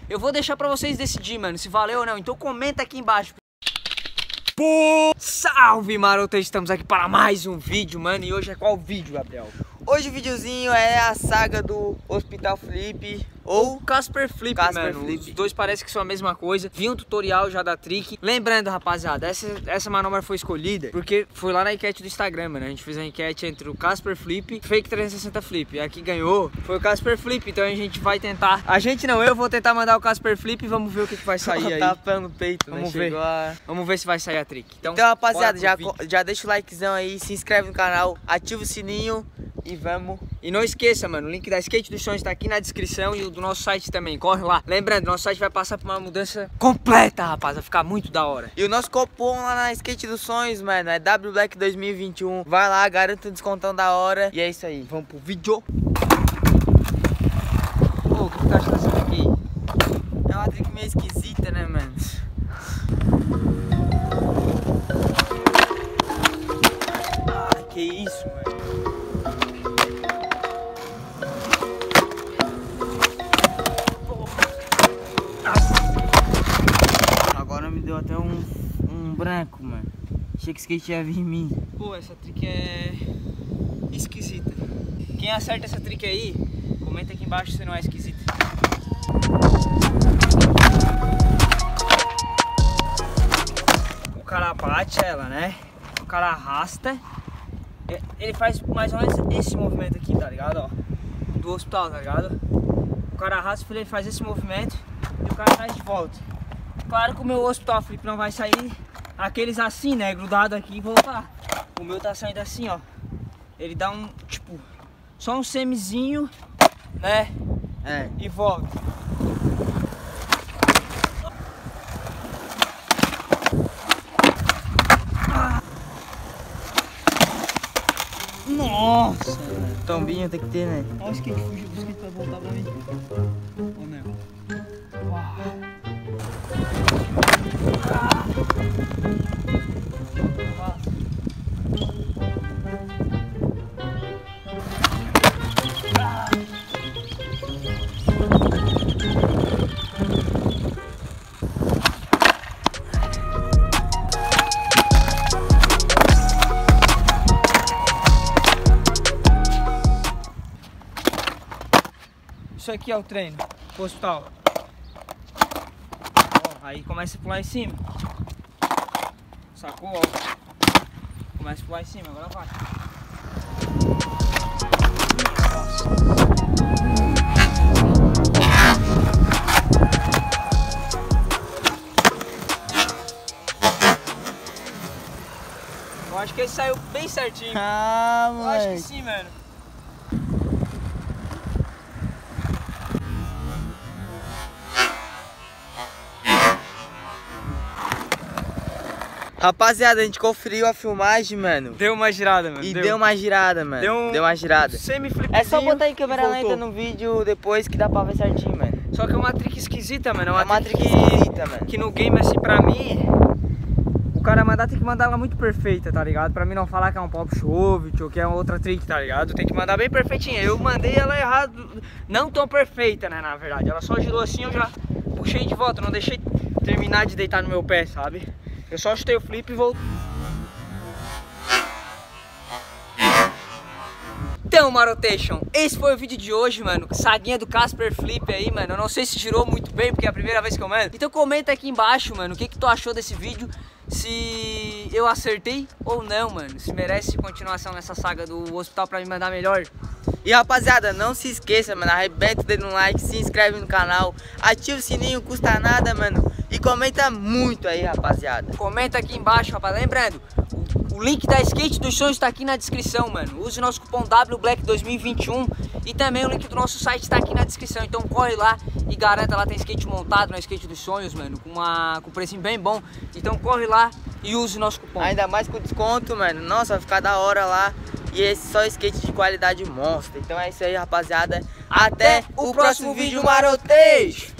Eu vou deixar pra vocês decidir, mano, se valeu ou não. Então comenta aqui embaixo. Salve, maroto! Estamos aqui para mais um vídeo, mano. E hoje é qual vídeo, Gabriel? Hoje o videozinho é a saga do Hospital Flip ou Casper Flip, mano. Flip. Os dois parecem que são a mesma coisa. Vi um tutorial já da trick. Lembrando, rapaziada, essa manobra foi escolhida porque foi lá na enquete do Instagram, mano. A gente fez uma enquete entre o Casper Flip e Fake 360 Flip. E aqui ganhou foi o Casper Flip. Então a gente vai tentar. Eu vou tentar mandar o Casper Flip e vamos ver o que vai sair aí. Tapa no peito, vamos ver. Vamos ver se vai sair a trick. Então rapaziada, já deixa o likezão aí, se inscreve no canal, ativa o sininho. E vamos. E não esqueça, mano, o link da Skate dos Sonhos tá aqui na descrição e o do nosso site também. Corre lá. Lembrando, nosso site vai passar por uma mudança completa, rapaz. Vai ficar muito da hora. E o nosso cupom lá na Skate dos Sonhos, mano, é WBlack 2021. Vai lá, garanta um descontão da hora. E é isso aí. Vamos pro vídeo. Ô, o que tu tá achando dessa aqui? É uma trick meio esquisita, né, mano? Ah, que isso, mano. Deu até um branco, mano. Achei que esse skate ia vir em mim. Pô, essa trick é esquisita. Quem acerta essa trick aí, comenta aqui embaixo se não é esquisita. O cara bate ela, né? O cara arrasta. Ele faz mais ou menos esse movimento aqui, tá ligado? Ó, do hospital, tá ligado? O cara arrasta, ele faz esse movimento e o cara traz de volta. Claro que o meu Hospital Flip não vai sair aqueles assim, né, grudado aqui e voltar. O meu tá saindo assim, ó. Ele dá um, tipo, só um semizinho, né, e volta. Nossa! Tombinho tem que ter, né? Olha o skate, fugiu do skate pra voltar pra mim. Ô, meu. Uau. Isso aqui é o treino pro hospital. Ó, aí começa a pular em cima. Sacou? Ó. Começa a pular em cima, agora vai. Eu acho que ele saiu bem certinho. Ah, mano. Eu acho que sim, mano. Rapaziada, a gente conferiu a filmagem, mano. Deu uma girada, mano. E deu uma girada, mano. Deu uma girada. Semi-flipzinho. É só botar em câmera lenta no vídeo depois que dá pra ver certinho, mano. Só que é uma trick esquisita, mano. É uma trick esquisita, mano. Que no game, assim, pra mim, o cara tem que mandar ela muito perfeita, tá ligado? Pra mim não falar que é um pop shove ou que é uma outra trick, tá ligado? Tem que mandar bem perfeitinha. Eu mandei ela errado, não tão perfeita, né, na verdade. Ela só girou assim, eu já puxei de volta, não deixei terminar de deitar no meu pé, sabe? Eu só chutei o flip e voltei. Então, Marotation, esse foi o vídeo de hoje, mano. Saguinha do Casper Flip aí, mano. Eu não sei se girou muito bem, porque é a primeira vez que eu mando. Então comenta aqui embaixo, mano, o que tu achou desse vídeo. Se eu acertei ou não, mano. Se merece continuação nessa saga do hospital pra me mandar melhor. E rapaziada, não se esqueça, mano. Arrebenta o dedo no like, se inscreve no canal, ativa o sininho, custa nada, mano. E comenta muito aí, rapaziada. Comenta aqui embaixo, rapaz. Lembrando, o link da Skate dos Sonhos tá aqui na descrição, mano. Use o nosso cupom WBlack 2021 e também o link do nosso site tá aqui na descrição. Então corre lá e garanta, lá tem skate montado na Skate dos Sonhos, mano, com precinho bem bom. Então corre lá e use o nosso cupom. Ainda mais com desconto, mano. Nossa, vai ficar da hora lá. E esse só skate de qualidade monstro. Então é isso aí, rapaziada. Até o próximo vídeo, marotejo!